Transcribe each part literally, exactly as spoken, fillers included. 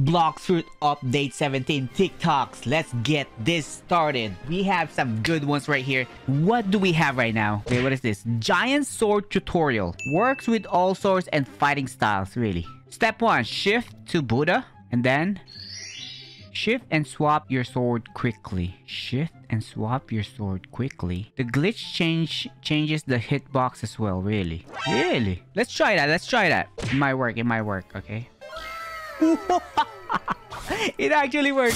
Blox Fruit Update seventeen TikToks. Let's get this started. We have some good ones right here. What do we have right now? Okay, what is this? Giant Sword Tutorial. Works with all swords and fighting styles, really. Step one, shift to Buddha. And then shift and swap your sword quickly. Shift and swap your sword quickly. The glitch change changes the hitbox as well, really. Really? Let's try that. Let's try that. It might work. It might work. Okay. It actually worked.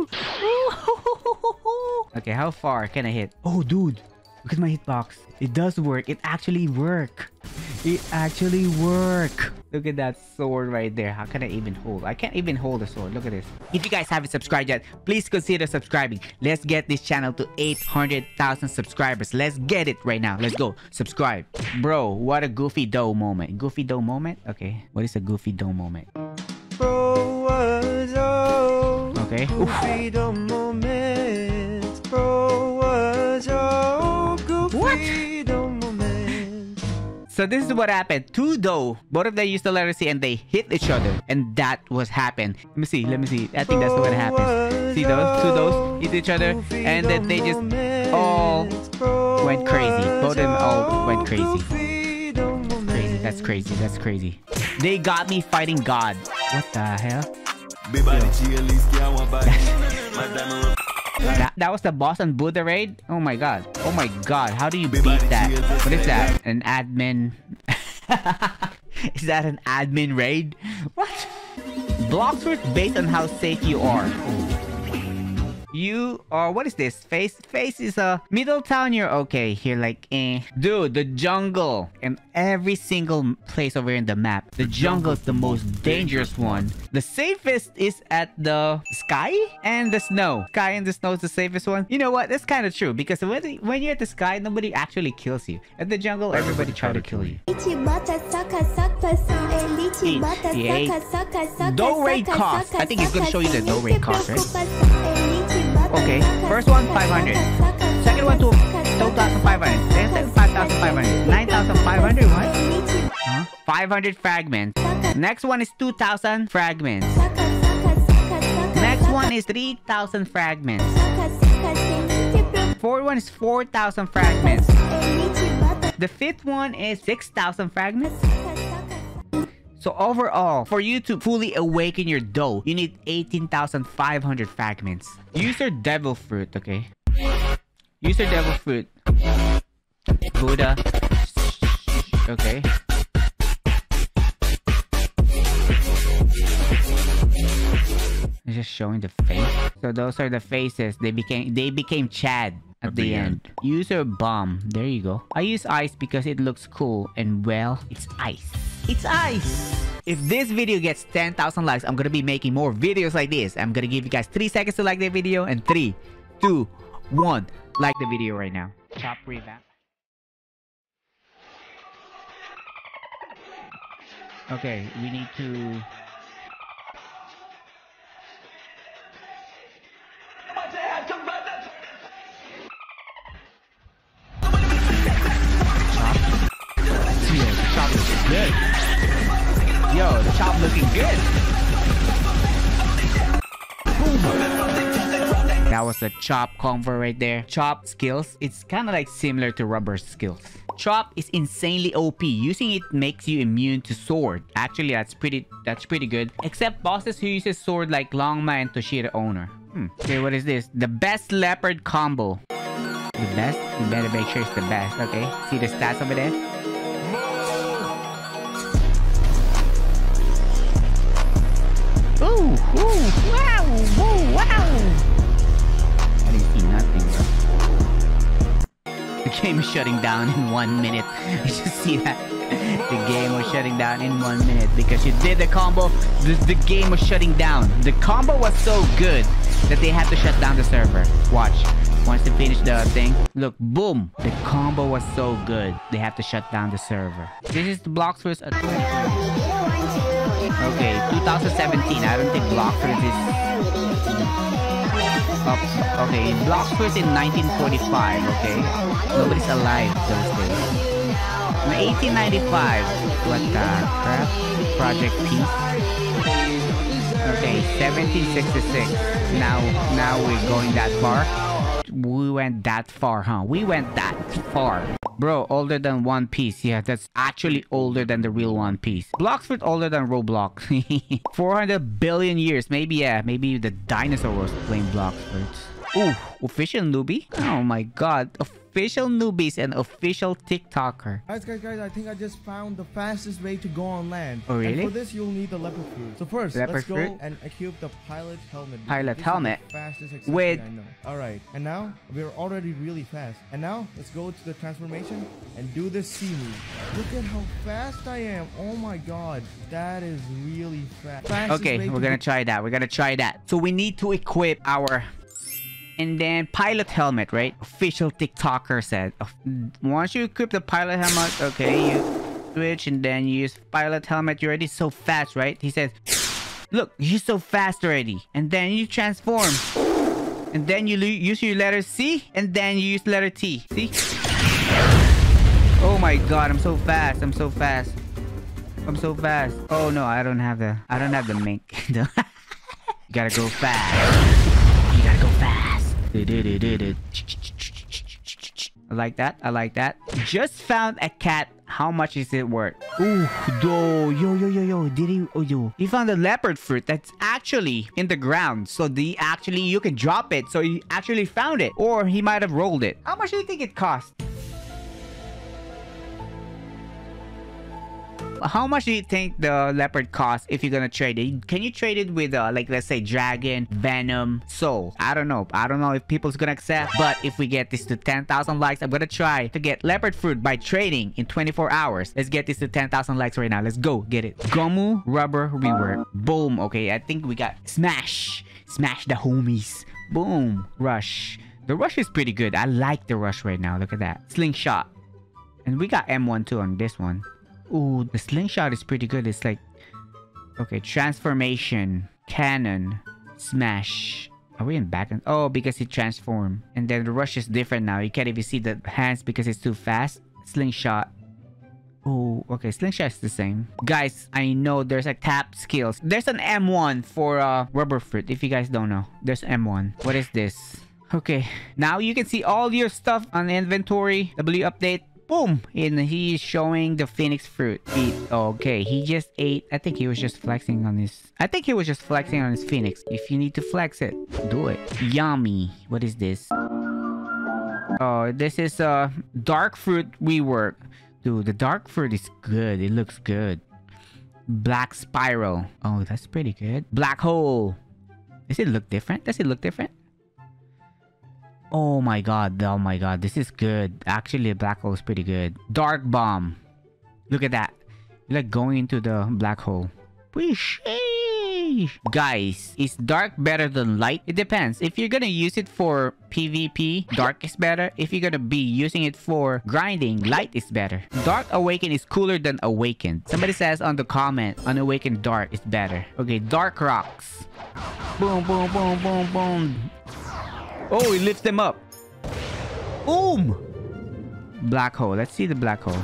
Okay, how far can I hit? Oh, dude. Look at my hitbox. It does work. It actually work. It actually work. Look at that sword right there. How can I even hold? I can't even hold the sword. Look at this. If you guys haven't subscribed yet, please consider subscribing. Let's get this channel to eight hundred thousand subscribers. Let's get it right now. Let's go. Subscribe. Bro, what a Goofy Dough moment. Goofy Dough moment? Okay. What is a Goofy Dough moment? Bro, was oh, okay. Goofy Dough moment. Bro, was oh, Goofy what? Dough moment. So this is what happened. Two dough. Both of them used the letter C and they hit each other. And that was happened. Let me see. Let me see. I think that's what happened. See those? Two doughs hit each other. And then they just all went crazy. Both of them all went crazy. Crazy. That's crazy. That's crazy. They got me fighting God. What the hell? That, that was the Boston Buddha raid? Oh my god. Oh my god. How do you beat that? What is that? An admin? Is that an admin raid? What? Blox Fruit based on how safe you are. Ooh. You are... What is this? Face? Face is a... Middletown, you're okay. Here, like, eh. Dude, the jungle. And every single place over here in the map. The jungle is the most dangerous one. The safest is at the sky and the snow. Sky and the snow is the safest one. You know what? That's kind of true. Because when, when you're at the sky, nobody actually kills you. At the jungle, everybody try to kill you. Yeah. Dough raid cost. I think he's going to show you the dough raid cost, right? Okay, first one five hundred. Second one two thousand five hundred. Then five thousand five hundred. nine thousand five hundred. What? Huh? five hundred fragments. Next one is two thousand fragments. Next one is three thousand fragments. Fourth one is four thousand fragments. The fifth one is six thousand fragments. So overall, for you to fully awaken your dough, you need eighteen thousand five hundred fragments. Use your devil fruit, okay? Use your devil fruit. Buddha. Okay. It's just showing the face. So those are the faces. They became they became Chad at the end. Use your bomb. There you go. I use ice because it looks cool and well, it's ice. It's ice! If this video gets ten thousand likes, I'm gonna be making more videos like this. I'm gonna give you guys three seconds to like the video. And three, two, one. Like the video right now. Chop revamp. Okay, we need to... Chop looking good. Yo, the chop looking good. That was the chop convo right there. Chop skills. It's kind of like similar to rubber skills. Chop is insanely O P. Using it makes you immune to sword. Actually, that's pretty that's pretty good. Except bosses who uses sword like Longma and Toshida Owner. Hmm. Okay, what is this? The best leopard combo. The best? You better make sure it's the best. Okay. See the stats over there? Ooh, ooh, wow, ooh, wow. I didn't see nothing, bro. The game is shutting down in one minute. You just see that? The game was shutting down in one minute because you did the combo. The, the game was shutting down. The combo was so good that they had to shut down the server. Watch. Once they finish the thing, look, boom. The combo was so good. They have to shut down the server. This is the Blox Fruit. Okay, two thousand seventeen. I don't think Blox Fruit is... Oh, okay, Blox Fruit in nineteen forty-five, okay? Nobody's alive those days. In eighteen ninety-five. What the crap? Project Peace. Okay, seventeen sixty-six. Now, now we're going that far. We went that far, huh? We went that far. Bro, older than One Piece. Yeah, that's actually older than the real One Piece. Bloxfruit older than Roblox. four hundred billion years. Maybe, yeah. Maybe the dinosaur was playing Bloxfruit. Ooh, official newbie? Oh my god. Official newbies and official TikToker. Guys, guys, guys, I think I just found the fastest way to go on land. Oh, really? And for this, you'll need the leopard fruit. So first, leopard let's go fruit? and equip the pilot helmet. Pilot this helmet? Is the fastest accessory With... I know. Alright, and now, we're already really fast. And now, let's go to the transformation and do this C move. Look at how fast I am. Oh my god. That is really fast. Fastest Okay, way we're to gonna go- try that. We're gonna try that. So we need to equip our... And then pilot helmet, right? Official TikToker said. Once you equip the pilot helmet, okay, you switch and then you use pilot helmet. You're already so fast, right? He says, look, you're so fast already. And then you transform. And then you use your letter C. And then you use letter T. See? Oh my god, I'm so fast. I'm so fast. I'm so fast. Oh no, I don't have the... I don't have the mink. You gotta go fast. You gotta go fast. I like that. I like that. Just found a cat. How much is it worth? Ooh, do yo yo yo yo. Did he? Oh yo. He found a leopard fruit that's actually in the ground. So the actually you can drop it. So he actually found it, or he might have rolled it. How much do you think it cost? How much do you think the leopard costs if you're gonna trade it? Can you trade it with, uh, like, let's say, dragon, venom, soul? I don't know. I don't know if people's gonna accept. But if we get this to ten thousand likes, I'm gonna try to get leopard fruit by trading in twenty-four hours. Let's get this to ten thousand likes right now. Let's go. Get it. Gomu rubber rework. Boom. Okay, I think we got smash. Smash the homies. Boom. Rush. The rush is pretty good. I like the rush right now. Look at that. Slingshot. And we got M one too on this one. Ooh, the slingshot is pretty good. It's like... Okay, transformation. Cannon. Smash. Are we in back? Oh, because he transformed. And then the rush is different now. You can't even see the hands because it's too fast. Slingshot. Oh, okay. Slingshot is the same. Guys, I know there's like tap skills. There's an M one for uh, rubber fruit. If you guys don't know. There's M one. What is this? Okay. Now you can see all your stuff on the inventory. W update. Boom! And he's showing the phoenix fruit. Eat. Okay, he just ate. I think he was just flexing on his... I think he was just flexing on his phoenix. If you need to flex it, do it. Yummy. What is this? Oh, this is uh, dark fruit rework. Dude, the dark fruit is good. It looks good. Black spiral. Oh, that's pretty good. Black hole. Does it look different? Does it look different? Oh my god, oh my god, this is good. Actually, the black hole is pretty good. Dark bomb. Look at that. You're like going into the black hole. Guys, is dark better than light? It depends. If you're gonna use it for PvP, dark is better. If you're gonna be using it for grinding, light is better. Dark Awaken is cooler than Awakened. Somebody says on the comment, Unawakened Dark is better. Okay, Dark Rocks. Boom, boom, boom, boom, boom. Oh, he lifts them up. Boom! Black hole. Let's see the black hole.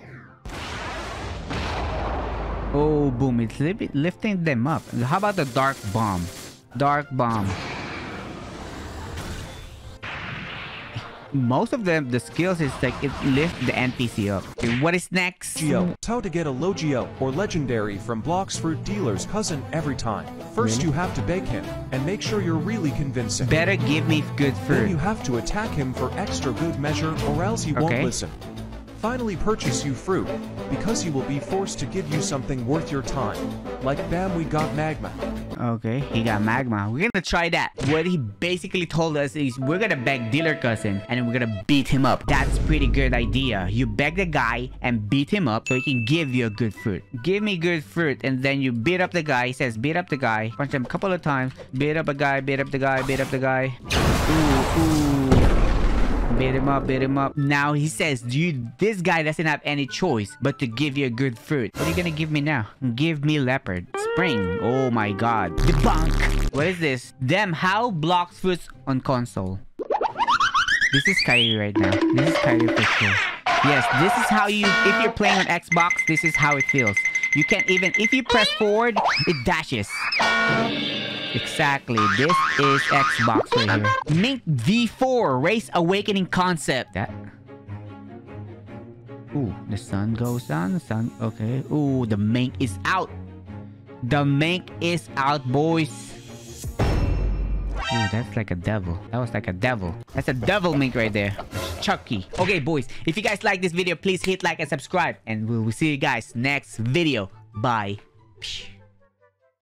Oh, boom. It's li lifting them up. How about the dark bomb? Dark bomb. Most of them, the skills is like it lifts the N P C up. Okay, what is next? Geo. How to get a Logio or Legendary from Bloxfruit Dealer's cousin every time. First, Really? you have to beg him and make sure you're really convincing. Better give me good Then you fruit. have to attack him for extra good measure or else he won't Okay. listen. Finally purchase you fruit, because he will be forced to give you something worth your time. Like bam, we got magma. Okay, he got magma. We're gonna try that. What he basically told us is we're gonna beg dealer cousin and we're gonna beat him up. That's pretty good idea. You beg the guy and beat him up so he can give you a good fruit. Give me good fruit and then you beat up the guy. He says beat up the guy. Punch him a couple of times. Beat up a guy, beat up the guy, beat up the guy. Ooh, ooh. Beat him up, beat him up. Now he says, dude, this guy doesn't have any choice but to give you a good fruit. What are you gonna give me now? Give me leopard. Spring. Oh my god. Debunk. What is this? Them, how blocks fruits on console? This is Kyrie right now. This is Kyrie for sure. Yes, this is how you, if you're playing on Xbox, this is how it feels. You can't even, if you press forward, it dashes. Exactly. This is Xbox right here. Mink V four Race Awakening concept. That. Ooh, the sun goes down. The sun. Okay. Ooh, the mink is out. The mink is out, boys. Ooh, that's like a devil. That was like a devil. That's a devil mink right there. Chucky. Okay, boys. If you guys like this video, please hit like and subscribe. And we will see you guys next video. Bye. Psh.